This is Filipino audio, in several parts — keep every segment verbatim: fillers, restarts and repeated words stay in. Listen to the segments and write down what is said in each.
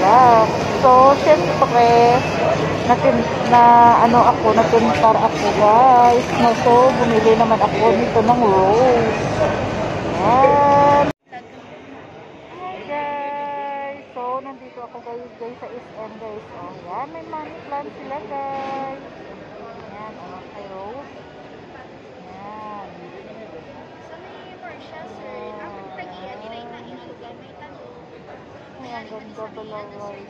relax. So, syempre, natin na ano ako, natintar ako guys. No, so, bumili naman ako nito ng rose. Yan. Hi guys. So, nandito ako guys, guys sa S M guys. Oh, yan, may money plant sila guys. Yan, oh, may rose. Yan. Sa may Marsha, sir, ang tagian nila yung nainugan, may talo. Ay, ang ganda pala guys.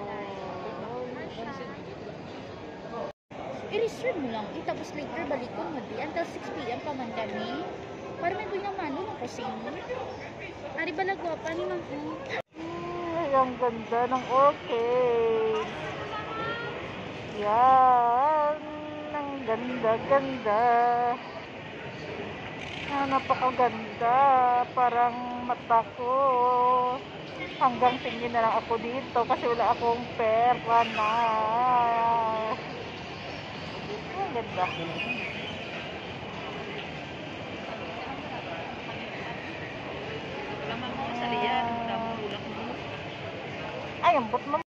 I-reserve mo lang. Eh, tapos later balik ko mo di. Until six p m pa man kami. Para may buhay ng mano ng kusino. Ari ba nagwapa ni Mang O? Ay, ang ganda ng orchid. Yan. Ang ganda-ganda. Ah, napakaganda. Parang mata ko. Hanggang tingin na lang ako dito kasi wala akong pera na. Ang ganda. Ay, ang bot mo.